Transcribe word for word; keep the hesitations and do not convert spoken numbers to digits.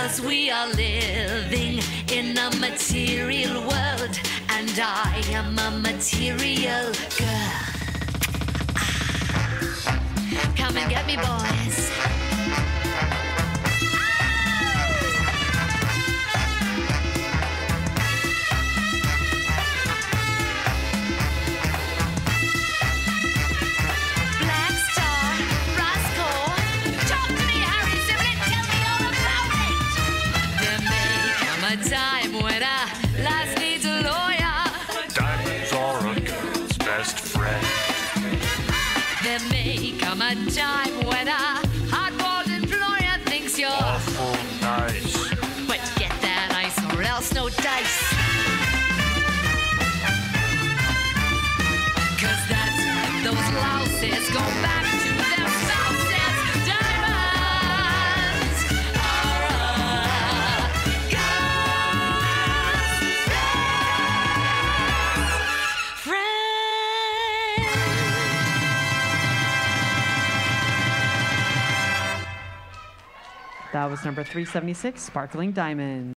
'cause we are living in a material world, and I am a material girl. Ah. Come and get me, boys. A time when a lass needs a lawyer. Diamonds are a girl's best friend. There may come a time when a hard-boiled employer thinks you're awful nice, but get that ice or else no dice. 'Cause that's when those louses go back to their spouses. Diamonds are a That was number three seventy-six, Sparkling Diamond.